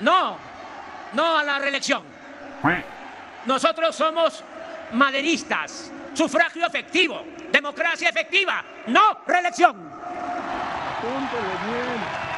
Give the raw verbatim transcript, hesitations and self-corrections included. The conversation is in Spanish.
No, no a la reelección. Nosotros somos maderistas, sufragio efectivo, democracia efectiva, no reelección. Apúntele bien.